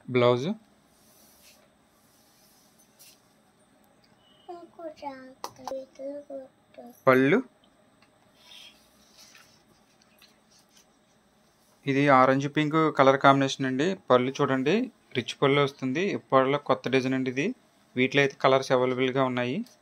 Blouse, పళ్ళు. ఇది orange pink colour combination అండి. పళ్ళు చూడండి, రిచ్ పళ్ళు వస్తుంది. ఇప్పటిలో కొత్త డిజైన్ అండి ఇది. వీటిలో అయితే కలర్స్ అవైలబుల్గా ఉన్నాయి.